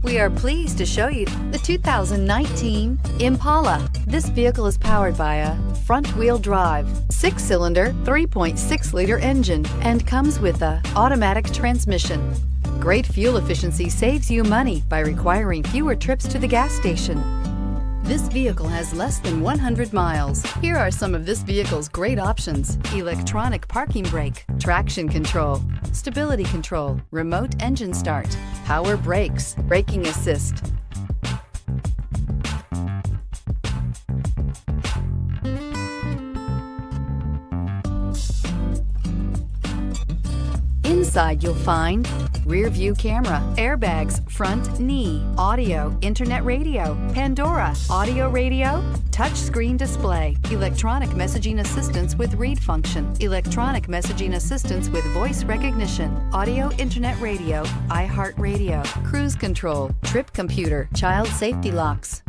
We are pleased to show you the 2019 Impala. This vehicle is powered by a front-wheel drive, 6-cylinder, 3.6-liter engine, and comes with a automatic transmission. Great fuel efficiency saves you money by requiring fewer trips to the gas station. This vehicle has less than 100 miles. Here are some of this vehicle's great options: electronic parking brake, traction control, stability control, remote engine start, power brakes, braking assist. Inside you'll find rear view camera, airbags, front knee, audio, internet radio, Pandora, audio radio, touch screen display, electronic messaging assistance with read function, electronic messaging assistance with voice recognition, audio internet radio, iHeartRadio, cruise control, trip computer, child safety locks,